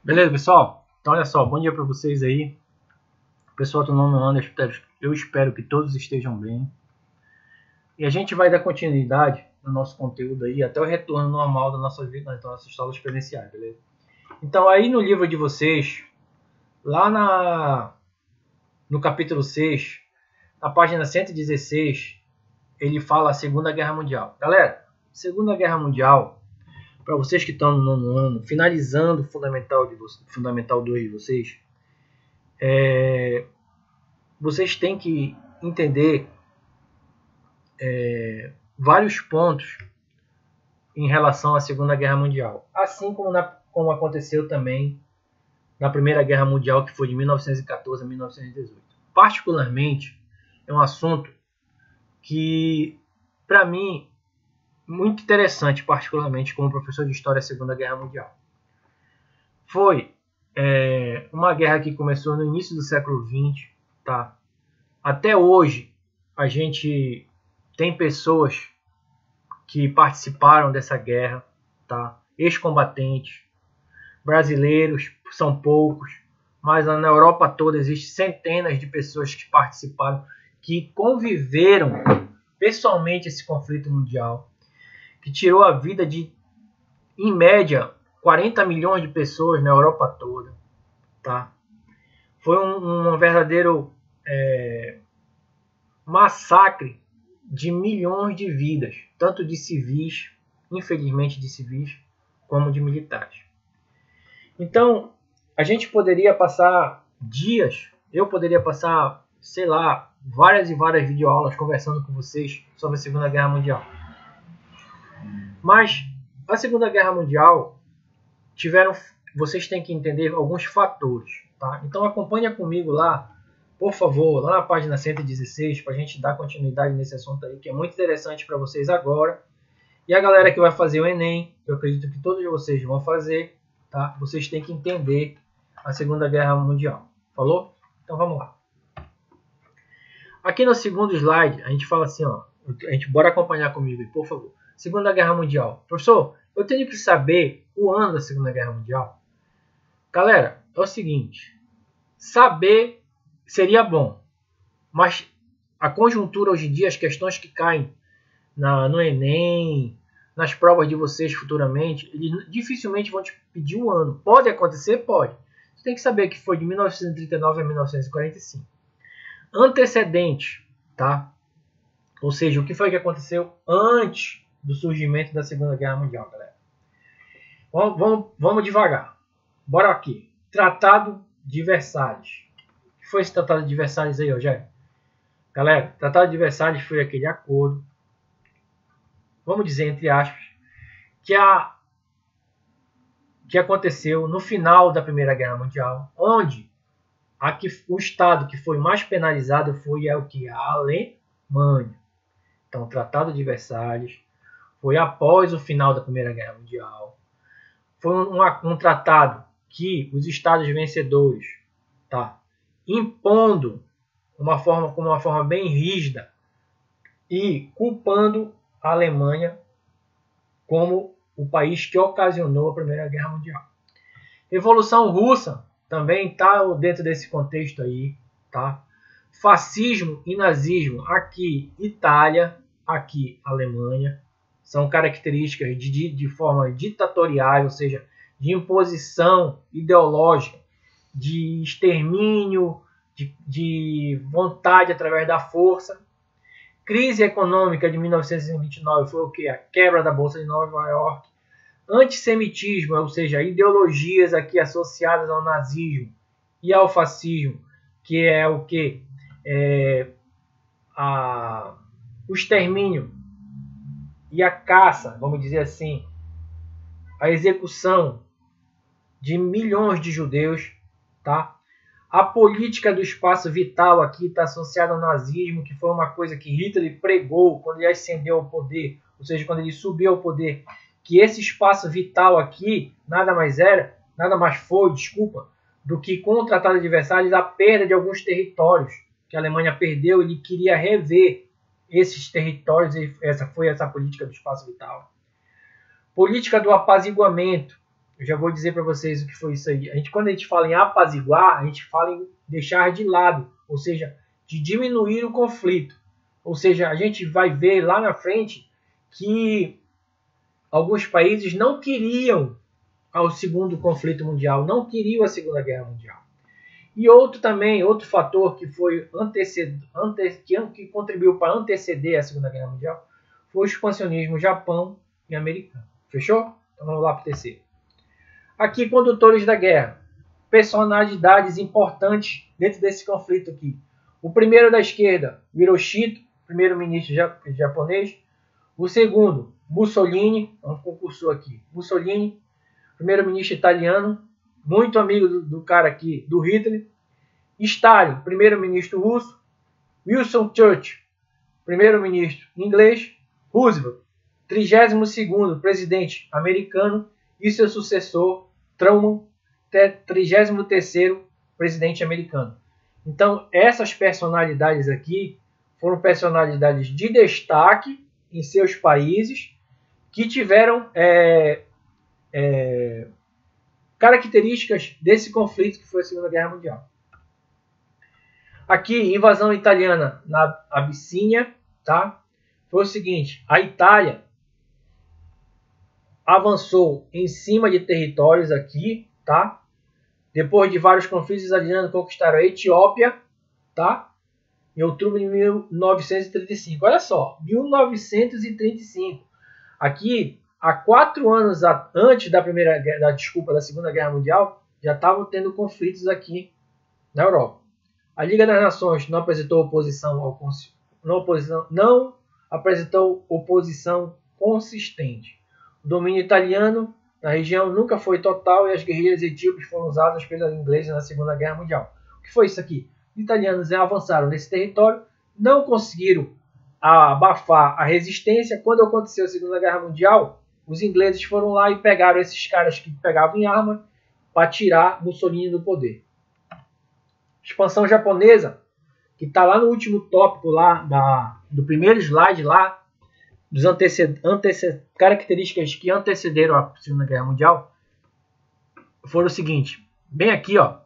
Beleza, pessoal? Então, olha só, bom dia para vocês aí. O pessoal do nono ano, eu espero que todos estejam bem. E a gente vai dar continuidade no nosso conteúdo aí até o retorno normal da nossa vida, das nossas aulas presenciais, beleza? Então, aí no livro de vocês, lá no capítulo 6, na página 116, ele fala a Segunda Guerra Mundial. Galera, Segunda Guerra Mundial, para vocês que estão no nono ano, finalizando o Fundamental 2 de vocês, vocês têm que entender vários pontos em relação à Segunda Guerra Mundial. Assim como aconteceu também na Primeira Guerra Mundial, que foi de 1914 a 1918. Particularmente, é um assunto que, para mim, muito interessante, particularmente como professor de História da Segunda Guerra Mundial. Foi uma guerra que começou no início do século XX, tá? Até hoje, a gente tem pessoas que participaram dessa guerra, tá? Ex-combatentes, brasileiros, são poucos, mas na Europa toda existem centenas de pessoas que participaram, que conviveram pessoalmente esse conflito mundial, que tirou a vida de, em média, 40 milhões de pessoas na Europa toda, tá? Foi um verdadeiro massacre de milhões de vidas, tanto de civis, infelizmente de civis, como de militares. Então, a gente poderia passar dias, eu poderia passar, sei lá, várias e várias videoaulas conversando com vocês sobre a Segunda Guerra Mundial. Mas a Segunda Guerra Mundial vocês têm que entender alguns fatores, tá? Então acompanha comigo lá, por favor, lá na página 116, para a gente dar continuidade nesse assunto aí, que é muito interessante para vocês agora. E a galera que vai fazer o Enem, eu acredito que todos vocês vão fazer, tá? Vocês têm que entender a Segunda Guerra Mundial. Falou? Então vamos lá. Aqui no segundo slide, a gente fala assim, ó, bora acompanhar comigo, por favor. Segunda Guerra Mundial. Professor, eu tenho que saber o ano da Segunda Guerra Mundial? Galera, é o seguinte, saber seria bom, mas a conjuntura hoje em dia, as questões que caem no Enem, nas provas de vocês futuramente, eles dificilmente vão te pedir um ano. Pode acontecer? Pode. Você tem que saber que foi de 1939 a 1945. Antecedente, tá? Ou seja, o que foi que aconteceu antes do surgimento da Segunda Guerra Mundial, galera. Vamos devagar. Bora aqui. Tratado de Versalhes. O que foi esse Tratado de Versalhes aí, Rogério? Galera, Tratado de Versalhes foi aquele acordo, vamos dizer entre aspas, que aconteceu no final da Primeira Guerra Mundial, onde o estado que foi mais penalizado foi a Alemanha. Então, o Tratado de Versalhes foi após o final da Primeira Guerra Mundial. Foi um tratado que os estados vencedores, tá, impondo uma forma bem rígida e culpando a Alemanha como o país que ocasionou a Primeira Guerra Mundial. Revolução Russa também está dentro desse contexto aí, tá? Fascismo e nazismo, aqui Itália, aqui Alemanha, são características de forma ditatorial, ou seja, de imposição ideológica, de extermínio, de vontade através da força. Crise econômica de 1929 foi o que? A quebra da Bolsa de Nova York. Antissemitismo, ou seja, ideologias aqui associadas ao nazismo e ao fascismo, que é o que? O extermínio e a caça, vamos dizer assim, a execução de milhões de judeus, tá? A política do espaço vital aqui está associada ao nazismo, que foi uma coisa que Hitler pregou quando ele ascendeu ao poder, ou seja, quando ele subiu ao poder, que esse espaço vital aqui nada mais foi, do que com o Tratado de Versalhes a perda de alguns territórios que a Alemanha perdeu. Ele queria rever esses territórios, e essa foi essa política do espaço vital. Política do apaziguamento, eu já vou dizer para vocês o que foi isso aí. Quando a gente fala em apaziguar, a gente fala em deixar de lado, ou seja, de diminuir o conflito. Ou seja, a gente vai ver lá na frente que alguns países não queriam ao segundo conflito mundial, não queriam a Segunda Guerra Mundial. E outro fator que foi que contribuiu para anteceder a Segunda Guerra Mundial foi o expansionismo Japão e americano. Fechou? Então vamos lá para o terceiro. Aqui, condutores da guerra. Personalidades importantes dentro desse conflito aqui. O primeiro da esquerda, Hirohito, primeiro-ministro japonês. O segundo, Mussolini, um concursor aqui. Mussolini, primeiro-ministro italiano, muito amigo do cara aqui, do Hitler. Stalin, primeiro-ministro russo. Winston Churchill, primeiro-ministro inglês. Roosevelt, 32º presidente americano. E seu sucessor, Truman, 33º presidente americano. Então, essas personalidades aqui foram personalidades de destaque em seus países que tiveram características desse conflito que foi a Segunda Guerra Mundial. Aqui, invasão italiana na Abissínia, tá? Foi o seguinte, a Itália avançou em cima de territórios aqui, tá? Depois de vários conflitos, os italianos conquistaram a Etiópia, tá? Em outubro de 1935. Olha só, 1935. Aqui, há 4 anos antes da da Segunda Guerra Mundial, já estavam tendo conflitos aqui na Europa. A Liga das Nações não apresentou oposição consistente. O domínio italiano na região nunca foi total e as guerrilhas etíopes foram usadas pelos ingleses na Segunda Guerra Mundial. O que foi isso aqui? Os italianos avançaram nesse território, não conseguiram abafar a resistência. Quando aconteceu a Segunda Guerra Mundial, os ingleses foram lá e pegaram esses caras que pegavam em arma para tirar Mussolini do poder. Expansão japonesa, que está lá no último tópico lá do primeiro slide lá, dos características que antecederam a Segunda Guerra Mundial, foram o seguinte, bem aqui, ó,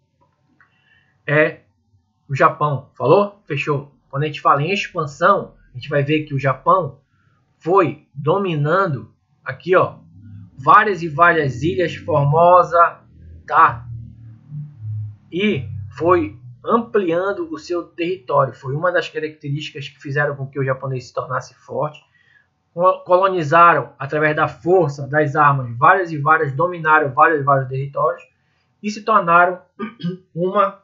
é o Japão. Falou? Fechou. Quando a gente fala em expansão, a gente vai ver que o Japão foi dominando aqui, ó, várias e várias ilhas, Formosa, tá? E foi ampliando o seu território. Foi uma das características que fizeram com que o japonês se tornasse forte. Colonizaram, através da força das armas, várias e várias, dominaram vários e vários territórios e se tornaram uma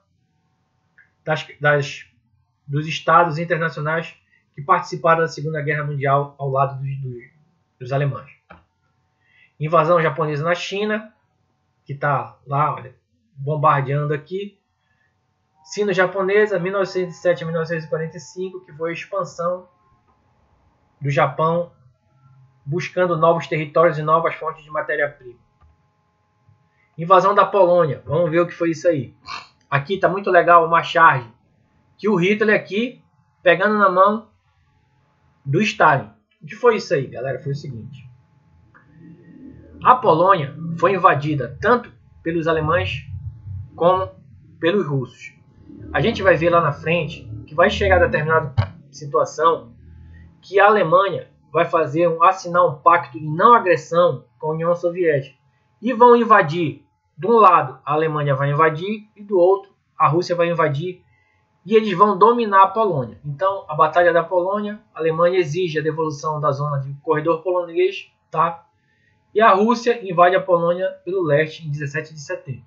dos estados internacionais que participaram da Segunda Guerra Mundial ao lado dos alemães. Invasão japonesa na China, que está lá, olha, bombardeando aqui. Sino-japonesa, 1907 a 1945, que foi a expansão do Japão buscando novos territórios e novas fontes de matéria-prima. Invasão da Polônia, vamos ver o que foi isso aí. Aqui está muito legal uma charge que o Hitler aqui pegando na mão do Stalin. O que foi isso aí, galera? Foi o seguinte. A Polônia foi invadida tanto pelos alemães como pelos russos. A gente vai ver lá na frente que vai chegar a determinada situação que a Alemanha vai assinar um pacto de não agressão com a União Soviética. E vão invadir. De um lado, a Alemanha vai invadir e do outro, a Rússia vai invadir. E eles vão dominar a Polônia. Então, a Batalha da Polônia, a Alemanha exige a devolução da zona de corredor polonês, tá? E a Rússia invade a Polônia pelo leste em 17 de setembro.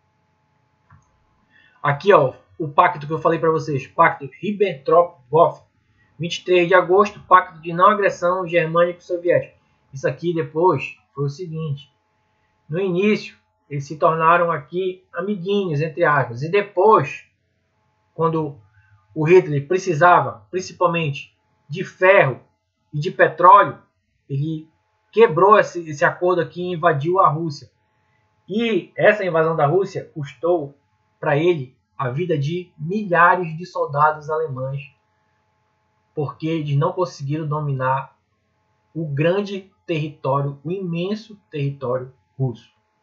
Aqui, ó, o pacto que eu falei para vocês, pacto Ribbentrop-Molotov, 23 de agosto, pacto de não agressão germânico-soviético. Isso aqui depois foi o seguinte, no início eles se tornaram aqui amiguinhos, entre aspas, e depois, quando o Hitler precisava principalmente de ferro e de petróleo, ele quebrou esse acordo aqui e invadiu a Rússia. E essa invasão da Rússia custou para ele a vida de milhares de soldados alemães, porque eles não conseguiram dominar o grande território, o imenso território russo.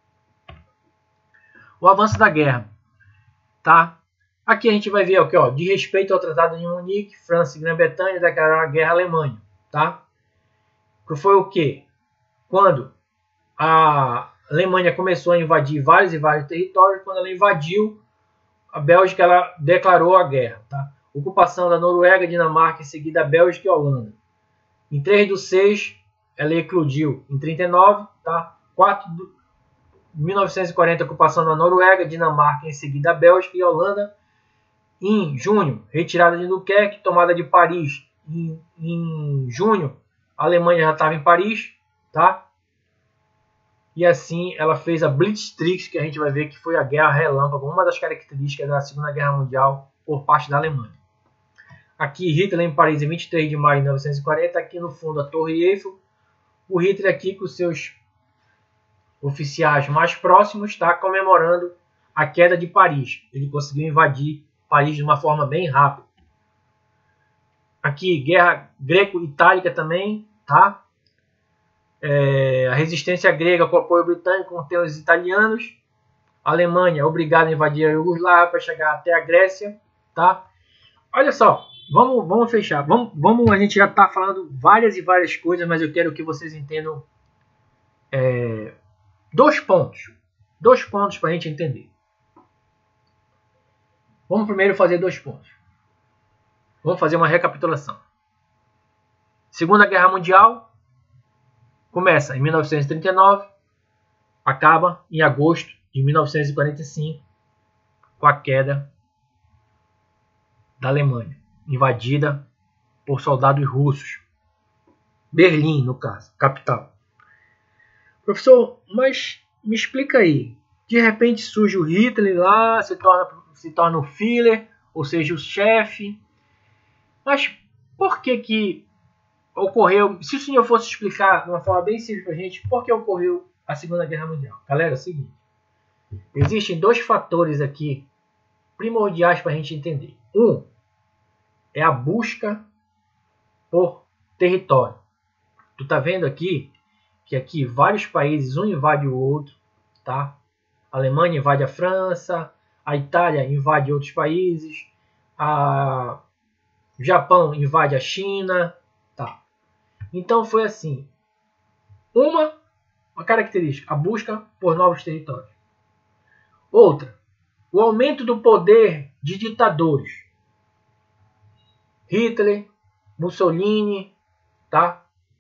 o avanço da guerra, tá? Aqui a gente vai ver aqui, ó, de respeito ao Tratado de Munique, França e Grã-Bretanha declararam a guerra à Alemanha, tá? Que foi o quê? Quando a Alemanha começou a invadir vários e vários territórios, quando ela invadiu a Bélgica, ela declarou a guerra, tá? Ocupação da Noruega, Dinamarca, em seguida a Bélgica e a Holanda. Em 3/6, ela eclodiu. Em 39, tá? 1940, ocupação da Noruega, Dinamarca, em seguida a Bélgica e a Holanda. Em junho, retirada de Dunkerque, tomada de Paris. Em junho, a Alemanha já estava em Paris, tá? E assim ela fez a Blitzkrieg, que a gente vai ver que foi a guerra relâmpago, uma das características da Segunda Guerra Mundial por parte da Alemanha. Aqui Hitler em Paris em 23 de maio de 1940, aqui no fundo a Torre Eiffel. O Hitler aqui com seus oficiais mais próximos está comemorando a queda de Paris. Ele conseguiu invadir Paris de uma forma bem rápida. Aqui guerra greco-itálica também, tá? A resistência grega com apoio britânico contém os italianos. A Alemanha obrigada a invadir a Iugoslávia para chegar até a Grécia, tá? Olha só, vamos fechar. Vamos, a gente já está falando várias e várias coisas, mas eu quero que vocês entendam dois pontos para a gente entender. Vamos primeiro fazer 2 pontos. Vamos fazer uma recapitulação. Segunda Guerra Mundial começa em 1939, acaba em agosto de 1945 com a queda da Alemanha, invadida por soldados russos. Berlim, no caso, capital. Professor, mas me explica aí. De repente surge o Hitler lá, se torna o Führer, ou seja, o chefe. Mas por que ocorreu? Se o senhor fosse explicar de uma forma bem simples para a gente, por que ocorreu a Segunda Guerra Mundial? Galera, é o seguinte. Existem 2 fatores aqui primordiais para a gente entender. Um é a busca por território. Tu tá vendo aqui que aqui vários países, um invade o outro, tá? A Alemanha invade a França, a Itália invade outros países, o Japão invade a China, tá? Então foi assim, uma característica, a busca por novos territórios. Outra, o aumento do poder de ditadores. Hitler, Mussolini, tá?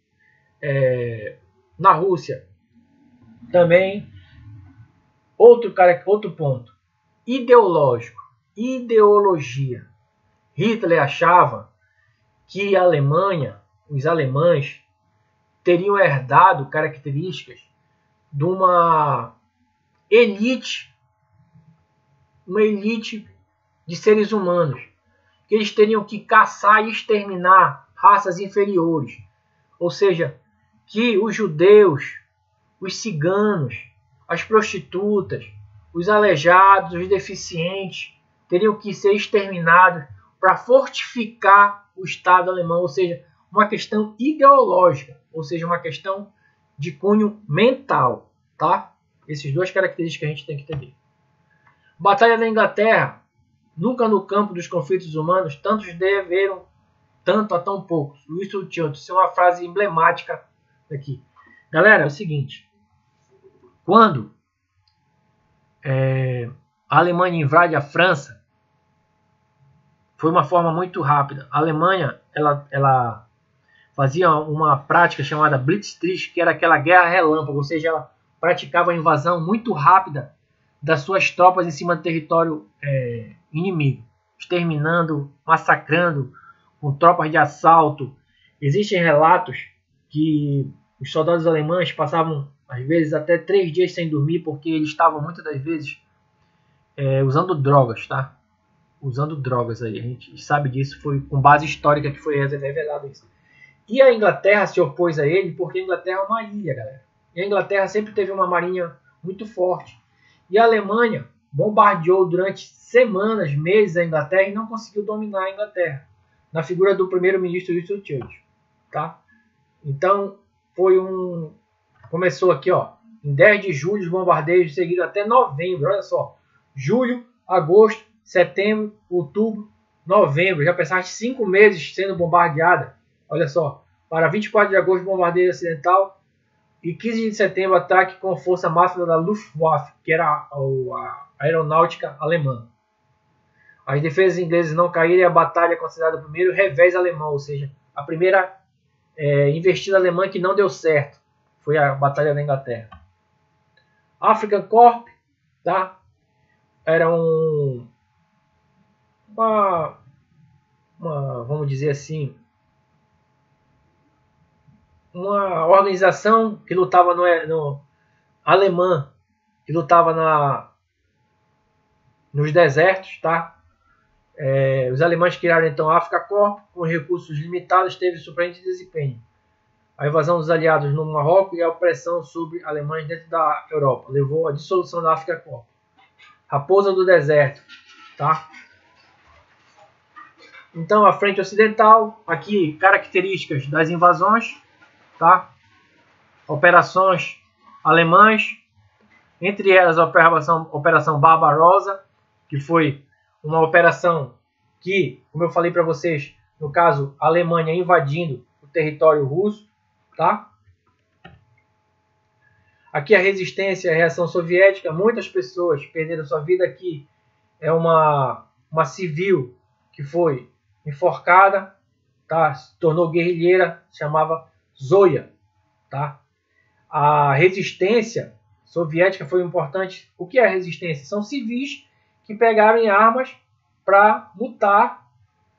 Na Rússia também. Outro ponto, ideológico, ideologia. Hitler achava que a Alemanha, os alemães, teriam herdado características de uma elite de seres humanos, que eles teriam que caçar e exterminar raças inferiores, ou seja, que os judeus, os ciganos, as prostitutas, os aleijados, os deficientes teriam que ser exterminados para fortificar o Estado alemão, ou seja, uma questão ideológica, ou seja, uma questão de cunho mental, tá? Essas 2 características que a gente tem que entender. Batalha da Inglaterra. Nunca no campo dos conflitos humanos tantos deveram tanto a tão poucos. Winston Churchill, isso é uma frase emblemática aqui. Galera, é o seguinte. Quando a Alemanha invade a França, foi uma forma muito rápida. A Alemanha ela fazia uma prática chamada Blitzkrieg, que era aquela guerra relâmpago, ou seja, ela praticava a invasão muito rápida das suas tropas em cima do território inimigo, exterminando, massacrando, com tropas de assalto. Existem relatos que os soldados alemães passavam, às vezes, até 3 dias sem dormir, porque eles estavam, muitas das vezes, usando drogas, tá? Usando drogas aí. A gente sabe disso, foi com base histórica que foi revelado isso. E a Inglaterra se opôs a ele, porque a Inglaterra é uma ilha, galera. E a Inglaterra sempre teve uma marinha muito forte. E a Alemanha bombardeou durante semanas, meses a Inglaterra e não conseguiu dominar a Inglaterra, na figura do primeiro-ministro Winston Churchill, tá? Então, começou aqui, ó, Em 10 de julho, os bombardeios seguiram até novembro. Olha só. Julho, agosto, setembro, outubro, novembro. Já passaram 5 meses sendo bombardeada. Olha só. Para 24 de agosto, bombardeio ocidental. E 15 de setembro, ataque com força máxima da Luftwaffe, que era a aeronáutica alemã. As defesas inglesas não caíram e a batalha é considerada o primeiro revés alemão, ou seja, a primeira investida alemã que não deu certo. Foi a Batalha da Inglaterra. African Corps, tá? Era vamos dizer assim, uma organização que lutava no alemã, que lutava nos desertos, tá? Os alemães criaram então a Africa Corps, com recursos limitados, teve surpreendente desempenho. A invasão dos aliados no Marrocos e a opressão sobre alemães dentro da Europa levou à dissolução da Africa Corps. Raposa do Deserto, tá? Então a frente ocidental, aqui características das invasões, tá? Operações alemãs, entre elas a Operação Barbarossa, que foi uma operação que, como eu falei para vocês, no caso, a Alemanha invadindo o território russo, tá? Aqui a resistência e a reação soviética, muitas pessoas perderam sua vida. Aqui é uma civil que foi enforcada, tá? Se tornou guerrilheira, se chamava Zoya, tá? A resistência soviética foi importante. O que é a resistência? São civis que pegaram em armas para lutar,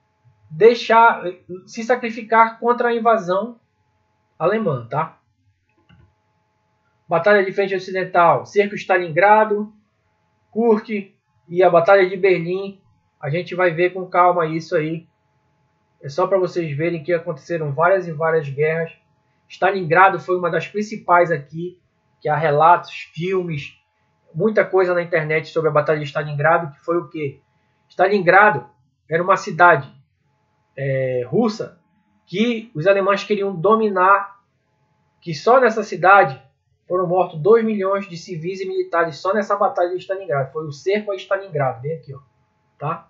se sacrificar contra a invasão alemã, tá? Batalha de Frente Ocidental, Cerco de Stalingrado, Kursk e a Batalha de Berlim. A gente vai ver com calma isso aí. É só para vocês verem que aconteceram várias e várias guerras. Stalingrado foi uma das principais aqui, que há relatos, filmes, muita coisa na internet sobre a Batalha de Stalingrado, que foi o quê? Stalingrado era uma cidade russa que os alemães queriam dominar, que só nessa cidade foram mortos 2 milhões de civis e militares só nessa Batalha de Stalingrado. Foi o cerco a Stalingrado, bem aqui, ó, tá?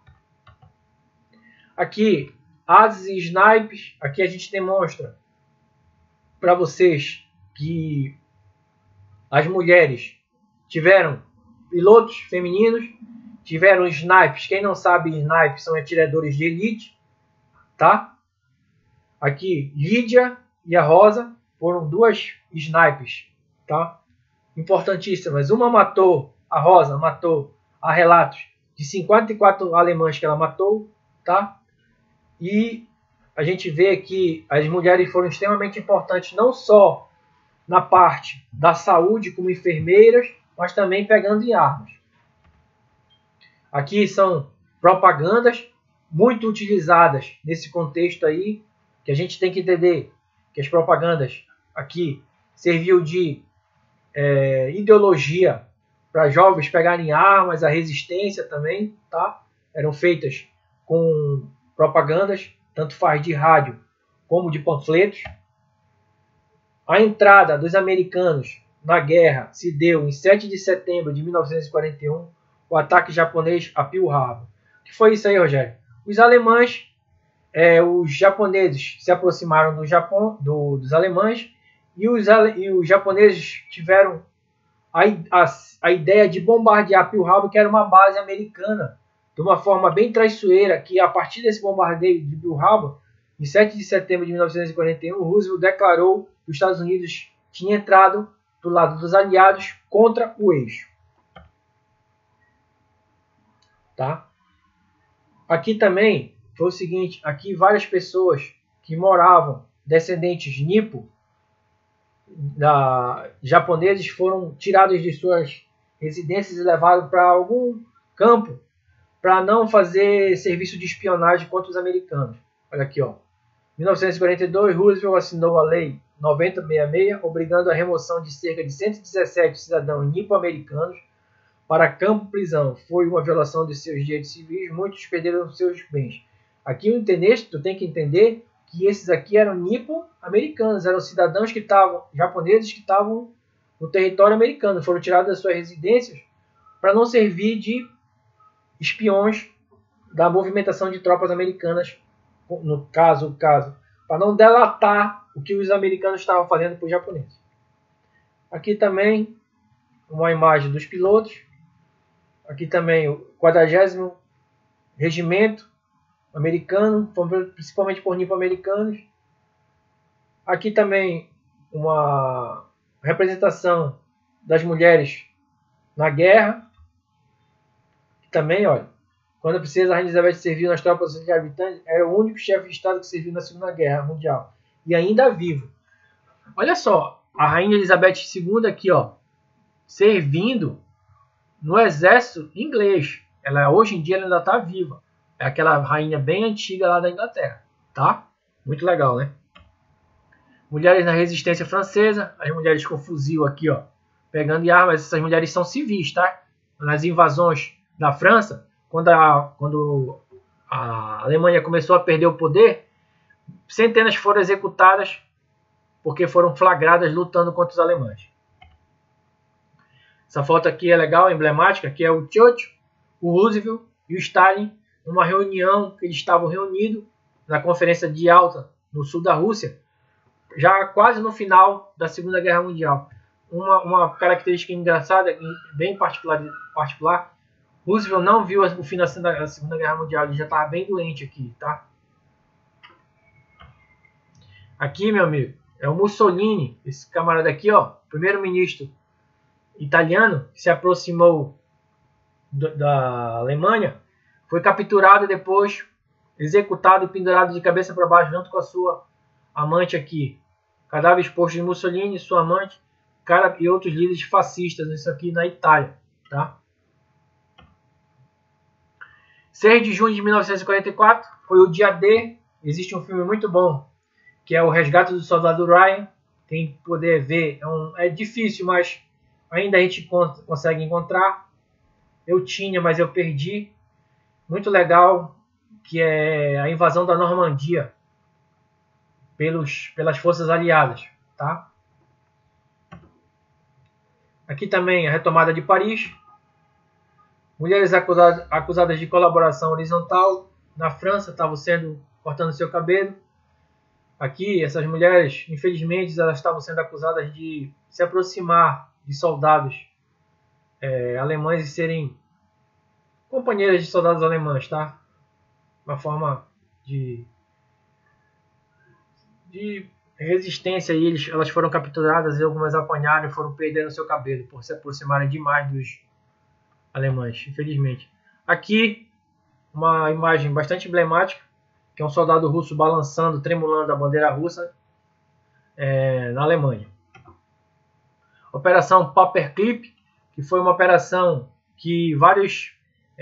Aqui, ases e snipes, aqui a gente demonstra para vocês que as mulheres tiveram pilotos femininos, tiveram snipes. Quem não sabe, snipes são atiradores de elite, tá? Aqui, Lídia e a Rosa foram 2 snipes, tá? Importantíssimas. Uma matou, a Rosa matou, há relatos de 54 alemães que ela matou, tá? E a gente vê que as mulheres foram extremamente importantes, não só na parte da saúde como enfermeiras, mas também pegando em armas. Aqui são propagandas muito utilizadas nesse contexto aí, que a gente tem que entender que as propagandas aqui serviam de ideologia para jovens pegarem armas, a resistência também, tá? Eram feitas com propagandas, tanto faz de rádio como de panfletos. A entrada dos americanos na guerra se deu em 7 de setembro de 1941, o ataque japonês a Pearl Harbor. O que foi isso aí, Rogério? Os alemães, os japoneses se aproximaram do Japão, dos alemães, e os japoneses tiveram a ideia de bombardear Pearl Harbor, que era uma base americana, de uma forma bem traiçoeira, que a partir desse bombardeio de Pearl Harbor, em 7 de setembro de 1941, Roosevelt declarou que os Estados Unidos tinha entrado do lado dos aliados contra o eixo. Tá? Aqui também foi o seguinte, aqui várias pessoas que moravam, descendentes nipo, japoneses, foram tirados de suas residências e levados para algum campo para não fazer serviço de espionagem contra os americanos. Olha aqui, ó. Em 1942, Roosevelt assinou a Lei 9066, obrigando a remoção de cerca de 117 cidadãos nipo-americanos para campo-prisão. Foi uma violação de seus direitos civis, muitos perderam seus bens. Aqui, tu tem que entender que esses aqui eram nipo-americanos, eram cidadãos que estavam, japoneses que estavam no território americano, foram tirados das suas residências para não servir de espiões da movimentação de tropas americanas, no caso, para não delatar o que os americanos estavam fazendo para os japoneses. Aqui também uma imagem dos pilotos. Aqui também o 40º Regimento americano, principalmente por nipo-americanos. Aqui também uma representação das mulheres na guerra. Também, olha, quando a Rainha Elizabeth serviu nas tropas de habitantes, era o único chefe de Estado que serviu na Segunda Guerra Mundial. E ainda vivo. Olha só, a Rainha Elizabeth II aqui, ó, servindo no exército inglês. Hoje em dia ela ainda está viva. É aquela rainha bem antiga lá da Inglaterra, tá? Muito legal, né? Mulheres na resistência francesa, as mulheres com fuzil aqui, ó, pegando em armas. Essas mulheres são civis, tá? Nas invasões da França, quando a Alemanha começou a perder o poder, centenas foram executadas porque foram flagradas lutando contra os alemães. Essa foto aqui é legal, emblemática, aqui é o Churchill, o Roosevelt e o Stalin, numa reunião que eles estavam reunidos na Conferência de Yalta, no sul da Rússia, já quase no final da Segunda Guerra Mundial. Uma característica engraçada, bem particular, Roosevelt não viu o fim da Segunda Guerra Mundial, ele já estava bem doente aqui, tá? Aqui, meu amigo, é o Mussolini, esse camarada aqui, ó, primeiro-ministro italiano, que se aproximou da Alemanha, foi capturado e depois executado e pendurado de cabeça para baixo junto com a sua amante aqui. Cadáver exposto de Mussolini, sua amante, e outros líderes fascistas, isso aqui na Itália, tá? 6 de junho de 1944 foi o dia D. Existe um filme muito bom, que é O Resgate do Soldado Ryan. Quem puder ver, é difícil, mas ainda a gente consegue encontrar. Eu tinha, mas eu perdi. Muito legal, que é a invasão da Normandia pelas forças aliadas, tá? Aqui também a retomada de Paris. Mulheres acusadas de colaboração horizontal na França estavam cortando seu cabelo. Aqui, essas mulheres, infelizmente, elas estavam sendo acusadas de se aproximar de soldados alemães e serem companheiras de soldados alemães, tá? Uma forma de resistência. E elas foram capturadas e algumas apanharam e foram perdendo seu cabelo por se aproximarem demais dos alemães, infelizmente. Aqui, uma imagem bastante emblemática, que é um soldado russo balançando, tremulando a bandeira russa na Alemanha. Operação Paperclip, que foi uma operação que vários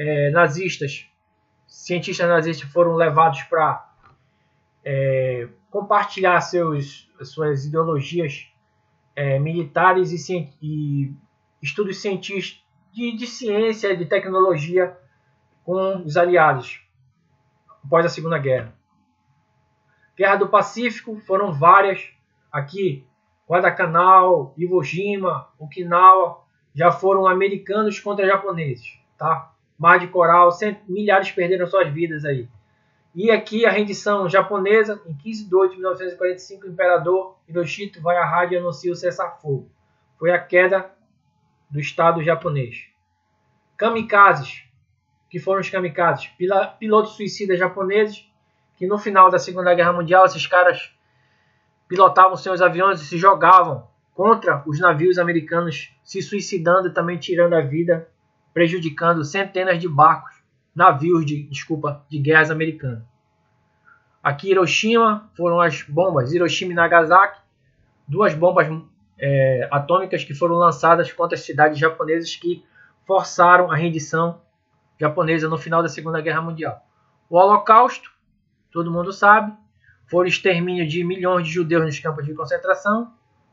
cientistas nazistas foram levados para compartilhar suas ideologias militares e estudos científicos de ciência e de tecnologia com os aliados após a Segunda Guerra. Guerra do Pacífico foram várias. Aqui, Guadalcanal, Iwo Jima, Okinawa, já foram americanos contra japoneses, tá? Mar de Coral, milhares perderam suas vidas aí. E aqui a rendição japonesa, em 15 de 8 de 1945, o imperador Hirohito vai à rádio e anuncia o cessar-fogo. Foi a queda do Estado japonês. Kamikazes. Que foram os kamikazes? Pilotos suicidas japoneses, que no final da Segunda Guerra Mundial, esses caras pilotavam seus aviões e se jogavam contra os navios americanos, se suicidando e também tirando a vida, prejudicando centenas de barcos, navios de guerras americanos. Aqui Hiroshima, foram as bombas Hiroshima e Nagasaki, duas bombas atômicas que foram lançadas contra as cidades japonesas que forçaram a rendição japonesa no final da Segunda Guerra Mundial. O Holocausto, todo mundo sabe, foi o extermínio de milhões de judeus nos campos de concentração,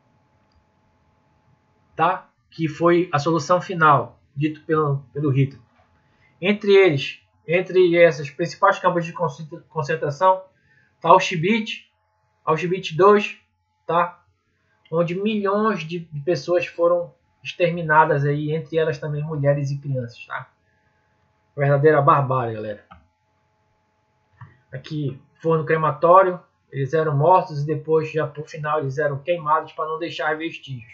tá? Que foi a solução final, dito pelo Hitler. Entre esses principais campos de concentração, está Auschwitz II, tá? onde milhões de pessoas foram exterminadas aí, entre elas também mulheres e crianças, tá? Verdadeira barbárie, galera. Aqui, forno crematório, eles eram mortos e depois, já por final, eles eram queimados para não deixar vestígios.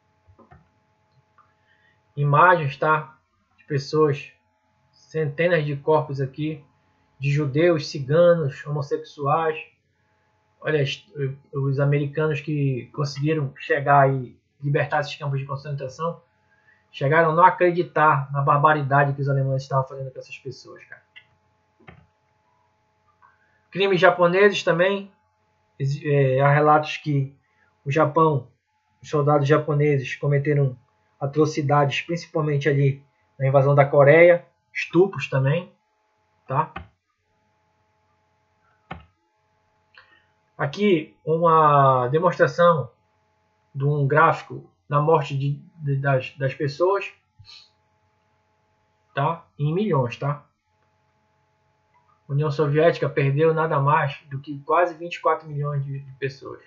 Imagens, tá? De pessoas, centenas de corpos aqui, de judeus, ciganos, homossexuais. Olha, os americanos que conseguiram chegar e libertar esses campos de concentração, chegaram a não acreditar na barbaridade que os alemães estavam fazendo com essas pessoas, cara. Crimes japoneses também. Há relatos que o Japão, os soldados japoneses cometeram atrocidades, principalmente ali na invasão da Coreia, estupros também, tá? Aqui uma demonstração de um gráfico da morte das pessoas, tá? Em milhões, tá? A União Soviética perdeu nada mais do que quase 24 milhões de pessoas.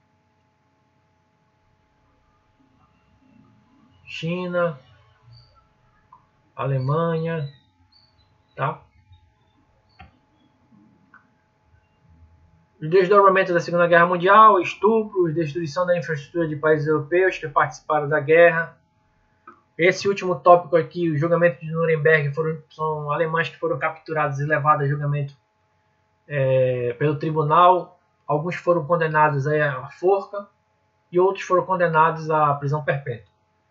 China, Alemanha, tá? O desdobramento da Segunda Guerra Mundial, estupros, destruição da infraestrutura de países europeus que participaram da guerra. Esse último tópico aqui, o julgamento de Nuremberg, são alemães que foram capturados e levados a julgamento pelo tribunal. Alguns foram condenados à forca e outros foram condenados à prisão perpétua.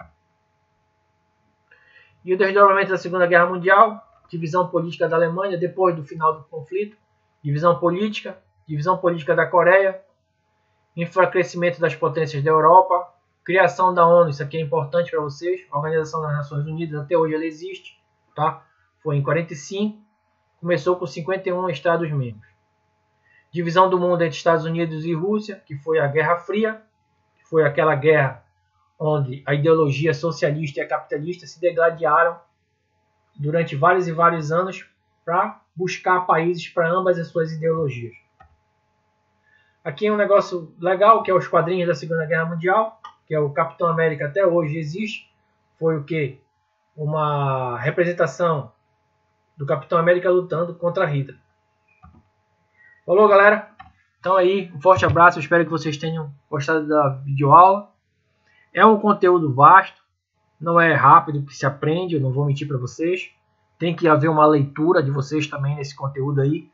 E o desdobramento da Segunda Guerra Mundial, divisão política da Alemanha depois do final do conflito, divisão política da Coreia, enfraquecimento das potências da Europa, criação da ONU, isso aqui é importante para vocês, a Organização das Nações Unidas, até hoje ela existe, tá? Foi em 45, começou com 51 Estados membros. Divisão do mundo entre Estados Unidos e Rússia, que foi a Guerra Fria, que foi aquela guerra onde a ideologia socialista e a capitalista se degladiaram durante vários e vários anos para buscar países para ambas as suas ideologias. Aqui é um negócio legal, que é os quadrinhos da Segunda Guerra Mundial, que é o Capitão América, até hoje existe. Foi o quê? Uma representação do Capitão América lutando contra a Hydra. Falou, galera? Então aí, um forte abraço, eu espero que vocês tenham gostado da videoaula. É um conteúdo vasto, não é rápido que se aprende, eu não vou mentir para vocês. Tem que haver uma leitura de vocês também nesse conteúdo aí.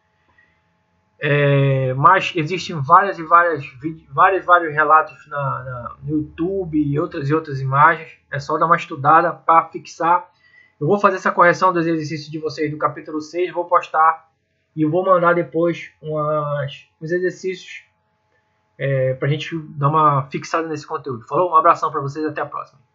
Mas existem vários relatos no YouTube e outras imagens. É só dar uma estudada para fixar. Eu vou fazer essa correção dos exercícios de vocês do capítulo 6, vou postar e vou mandar depois os exercícios para a gente dar uma fixada nesse conteúdo. Falou? Um abração para vocês, até a próxima.